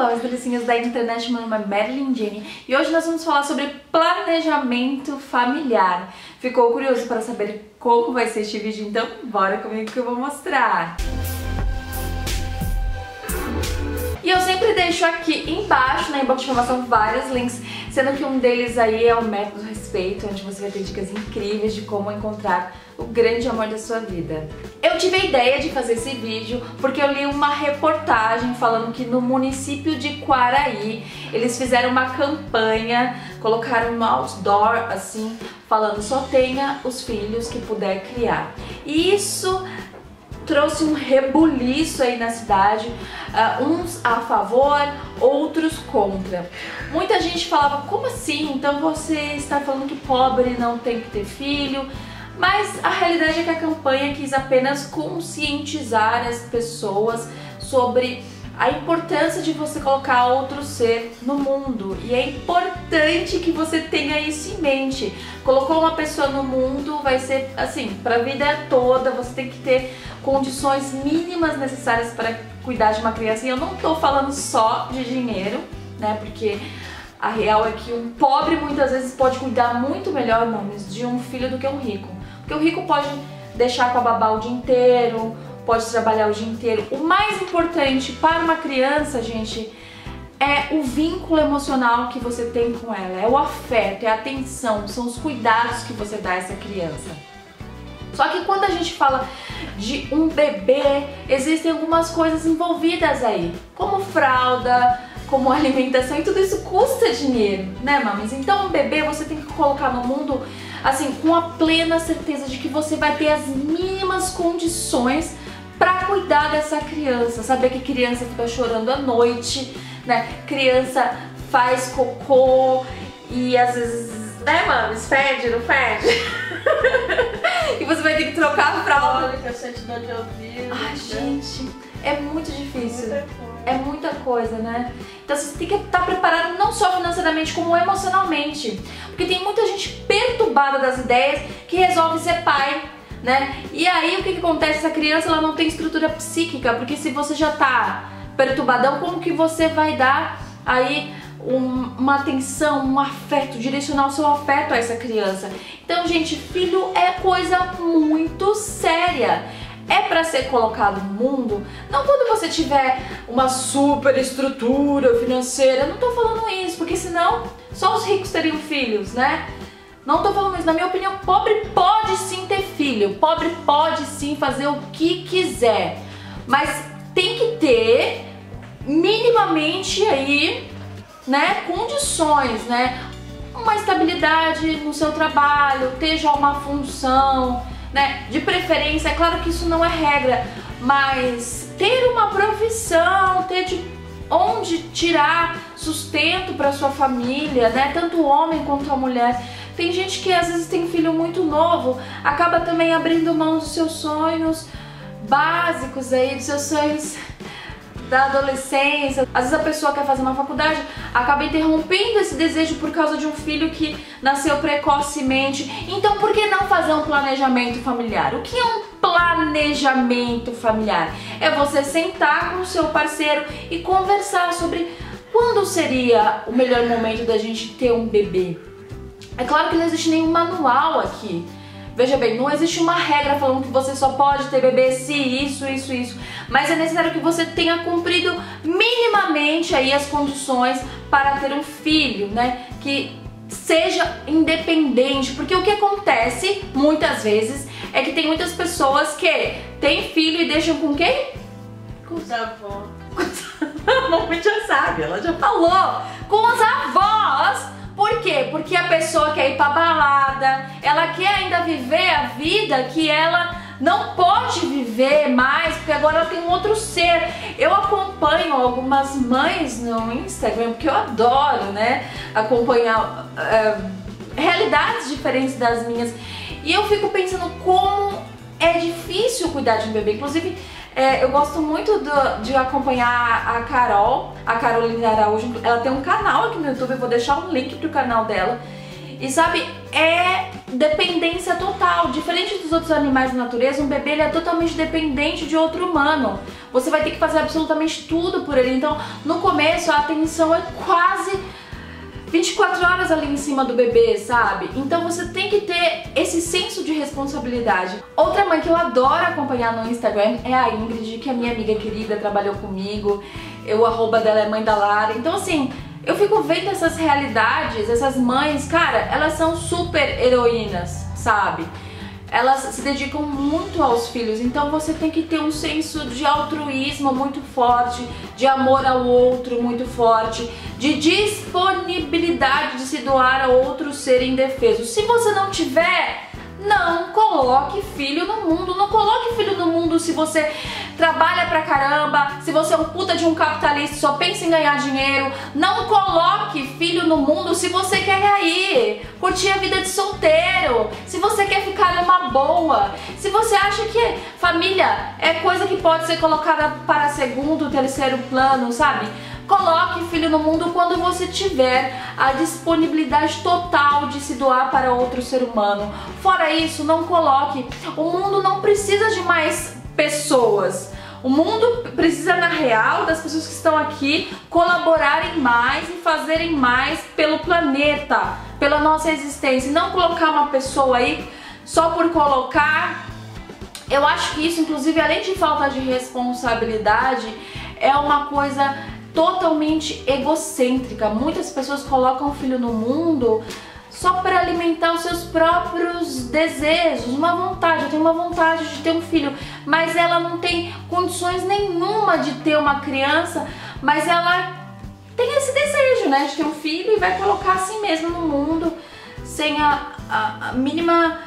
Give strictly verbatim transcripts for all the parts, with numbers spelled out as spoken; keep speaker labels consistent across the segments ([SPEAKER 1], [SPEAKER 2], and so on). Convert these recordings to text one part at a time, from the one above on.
[SPEAKER 1] Olá, as delicinhas da internet, meu nome é Marilyn Jenny e hoje nós vamos falar sobre planejamento familiar. Ficou curioso para saber como vai ser este vídeo? Então bora comigo que eu vou mostrar! E eu sempre deixo aqui embaixo, na inbox de informação, vários links, sendo que um deles aí é o Método Respeito, onde você vai ter dicas incríveis de como encontrar o grande amor da sua vida. Eu tive a ideia de fazer esse vídeo porque eu li uma reportagem falando que no município de Quaraí eles fizeram uma campanha, colocaram um outdoor assim, falando só tenha os filhos que puder criar. E isso trouxe um rebuliço aí na cidade, uh, uns a favor, outros contra. Muita gente falava, como assim? Então você está falando que pobre não tem que ter filho? Mas a realidade é que a campanha quis apenas conscientizar as pessoas sobre a importância de você colocar outro ser no mundo. E é importante que você tenha isso em mente. Colocou uma pessoa no mundo, vai ser assim, para a vida toda, você tem que ter condições mínimas necessárias para cuidar de uma criança. E eu não estou falando só de dinheiro, né? Porque a real é que um pobre muitas vezes pode cuidar muito melhor, mames, de um filho do que um rico. Porque o rico pode deixar com a babá o dia inteiro, pode trabalhar o dia inteiro. O mais importante para uma criança, gente, é o vínculo emocional que você tem com ela, é o afeto, é a atenção, são os cuidados que você dá a essa criança. Só que quando a gente fala de um bebê, existem algumas coisas envolvidas aí, como fralda, como alimentação, e tudo isso custa dinheiro, né, mames? Então um bebê você tem que colocar no mundo assim, com a plena certeza de que você vai ter as mínimas condições para cuidar dessa criança, saber que criança fica chorando à noite, né? Criança faz cocô e às vezes, né, mames, fede, não fede? E você vai ter que trocar a fralda.
[SPEAKER 2] Que eu senti dor de ouvido.
[SPEAKER 1] Ai, gente, é muito difícil.
[SPEAKER 2] Muita coisa.
[SPEAKER 1] É muita coisa, né? Então você tem que estar preparado não só financeiramente, como emocionalmente. Porque tem muita gente perturbada das ideias que resolve ser pai, né? E aí o que, que acontece? Essa criança ela não tem estrutura psíquica, porque se você já tá perturbadão, como que você vai dar aí um, uma atenção, um afeto, direcionar o seu afeto a essa criança? Então, gente, filho é coisa muito séria. É para ser colocado no mundo, não quando você tiver uma super estrutura financeira, não tô falando isso, porque senão só os ricos teriam filhos, né? Não tô falando isso, na minha opinião, pobre pode sim ter filho, pobre pode sim fazer o que quiser, mas tem que ter minimamente aí, né, condições, né? Uma estabilidade no seu trabalho, ter já uma função, né? De preferência, é claro que isso não é regra, mas ter uma profissão, ter de onde tirar sustento para sua família, né? Tanto o homem quanto a mulher. Tem gente que às vezes tem filho muito novo, acaba também abrindo mão dos seus sonhos básicos aí, dos seus sonhos da adolescência. Às vezes a pessoa quer fazer uma faculdade, acaba interrompendo esse desejo por causa de um filho que nasceu precocemente. Então por que não fazer um planejamento familiar? O que é um planejamento familiar? É você sentar com o seu parceiro e conversar sobre quando seria o melhor momento da gente ter um bebê. É claro que não existe nenhum manual aqui. Veja bem, não existe uma regra falando que você só pode ter bebê se isso, isso, isso. Mas é necessário que você tenha cumprido minimamente aí as condições para ter um filho, né? Que seja independente. Porque o que acontece muitas vezes é que tem muitas pessoas que têm filho e deixam com quem?
[SPEAKER 2] Com os avós.
[SPEAKER 1] A mamãe já sabe, ela já falou. Com os avós. Por quê? Porque a pessoa quer ir pra balada, ela quer ainda viver a vida que ela não pode viver mais, porque agora ela tem um outro ser. Eu acompanho algumas mães no Instagram, porque eu adoro, né, acompanhar uh, realidades diferentes das minhas. E eu fico pensando como é difícil cuidar de um bebê. Inclusive, É, eu gosto muito do, de acompanhar a Carol, a Carolina Araújo. Ela tem um canal aqui no YouTube, eu vou deixar um link pro canal dela. E sabe, é dependência total. Diferente dos outros animais da natureza, um bebê ele é totalmente dependente de outro humano. Você vai ter que fazer absolutamente tudo por ele. Então, no começo, a atenção é quase vinte e quatro horas ali em cima do bebê, sabe? Então você tem que ter esse senso de responsabilidade. Outra mãe que eu adoro acompanhar no Instagram é a Ingrid, que é minha amiga querida, trabalhou comigo. Eu, o arroba dela é Mãe da Lara. Então, assim, eu fico vendo essas realidades, essas mães, cara, elas são super heroínas, sabe? Elas se dedicam muito aos filhos, então você tem que ter um senso de altruísmo muito forte, de amor ao outro muito forte, de disponibilidade de se doar a outro ser indefeso. Se você não tiver, não coloque filho no mundo. Não coloque filho no mundo se você trabalha pra caramba, se você é um puta de um capitalista, só pensa em ganhar dinheiro. Não coloque filho no mundo se você quer aí curtir a vida de solteiro, se você quer ficar numa boa, se você acha que família é coisa que pode ser colocada para segundo, terceiro plano, sabe? Coloque filho no mundo quando você tiver a disponibilidade total de se doar para outro ser humano. Fora isso, não coloque. O mundo não precisa de mais pessoas. O mundo precisa, na real, das pessoas que estão aqui colaborarem mais e fazerem mais pelo planeta, pela nossa existência. E não colocar uma pessoa aí só por colocar. Eu acho que isso, inclusive, além de falta de responsabilidade, é uma coisa totalmente egocêntrica. Muitas pessoas colocam o filho no mundo só para alimentar os seus próprios desejos, uma vontade. Eu tenho uma vontade de ter um filho, mas ela não tem condições nenhuma de ter uma criança, mas ela tem esse desejo, né, de ter um filho e vai colocar assim mesmo no mundo, sem a, a, a mínima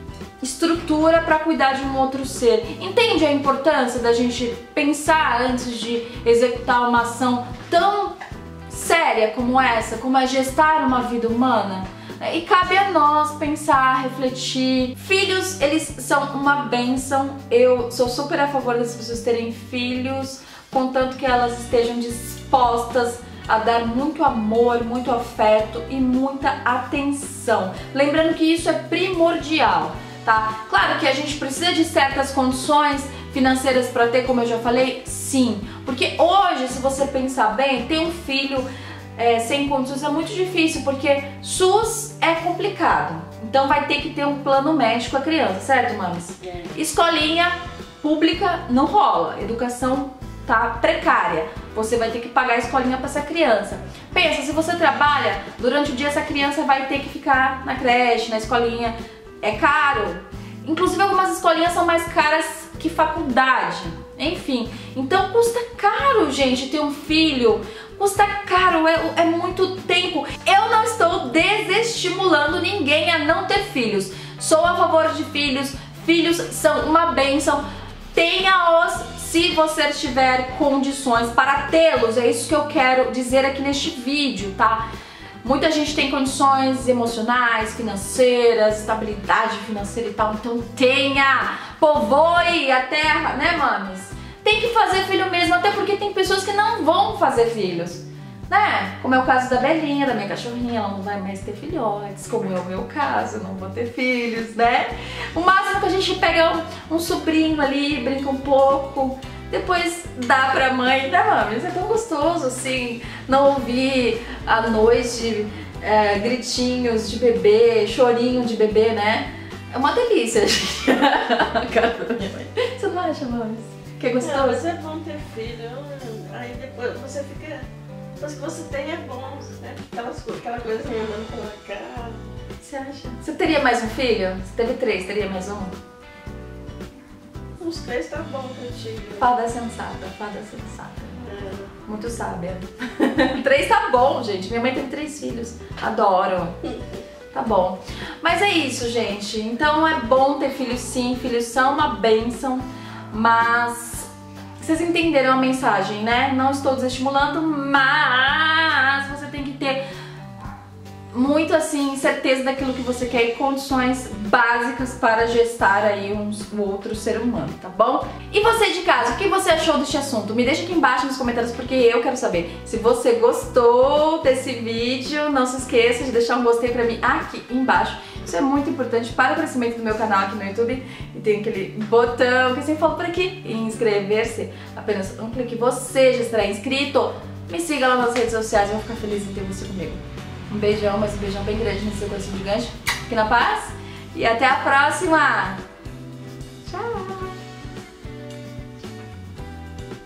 [SPEAKER 1] estrutura para cuidar de um outro ser. Entende a importância da gente pensar antes de executar uma ação tão séria como essa, como é gestar uma vida humana? E cabe a nós pensar, refletir. Filhos, eles são uma bênção. Eu sou super a favor das pessoas terem filhos, contanto que elas estejam dispostas a dar muito amor, muito afeto e muita atenção. Lembrando que isso é primordial, tá? Claro que a gente precisa de certas condições financeiras para ter, como eu já falei, sim. Porque hoje, se você pensar bem, ter um filho É, sem condições é muito difícil, porque SUS é complicado. Então vai ter que ter um plano médico a criança, certo, mames? É. Escolinha pública não rola, educação tá precária. Você vai ter que pagar a escolinha para essa criança. Pensa, se você trabalha, durante o dia essa criança vai ter que ficar na creche, na escolinha. É caro. Inclusive algumas escolinhas são mais caras que faculdade. Enfim, então custa caro, gente, ter um filho. Custa caro, é, é muito tempo. Eu não estou desestimulando ninguém a não ter filhos. Sou a favor de filhos. Filhos são uma bênção. Tenha-os se você tiver condições para tê-los. É isso que eu quero dizer aqui neste vídeo, tá? Muita gente tem condições emocionais, financeiras, estabilidade financeira e tal. Então tenha, povoe a terra, né, mames? Tem que fazer filho mesmo, até porque tem pessoas que não vão fazer filhos, né? Como é o caso da Belinha, da minha cachorrinha, ela não vai mais ter filhotes, como é o meu caso, eu não vou ter filhos, né? O máximo que a gente pega um, um sobrinho ali, brinca um pouco, depois dá pra mãe, né, mami? Isso é tão gostoso, assim, não ouvir à noite é, gritinhos de bebê, chorinho de bebê, né? É uma delícia, gente. A cara da minha mãe. Você não acha, mami? Que é gostoso?
[SPEAKER 2] Não, mas é bom ter filho, aí depois você fica... Depois que você tem é bom, né? Aquelas, aquela coisa me andando pela cara.
[SPEAKER 1] Você acha? Você teria mais um filho? Você teve três, teria mais um?
[SPEAKER 2] Uns três tá bom contigo.
[SPEAKER 1] Fada sensata, fada sensata.
[SPEAKER 2] É.
[SPEAKER 1] Muito sábia. Três tá bom, gente. Minha mãe teve três filhos. Adoro. Tá bom. Mas é isso, gente. Então é bom ter filhos sim. Filhos são uma bênção. Mas vocês entenderam a mensagem, né? Não estou desestimulando, mas você tem que ter muito, assim, certeza daquilo que você quer e condições básicas para gestar aí um, um outro ser humano, tá bom? E você de casa, o que você achou deste assunto? Me deixa aqui embaixo nos comentários porque eu quero saber. Se você gostou desse vídeo, não se esqueça de deixar um gostei pra mim aqui embaixo. Isso é muito importante para o crescimento do meu canal aqui no YouTube. E tem aquele botão que eu sempre falo por aqui, inscrever-se. Apenas um clique, você já estará inscrito. Me siga lá nas redes sociais, eu vou ficar feliz em ter você comigo. Um beijão, mas um beijão bem grande nesse seu coração de gancho. Fique na paz e até a próxima!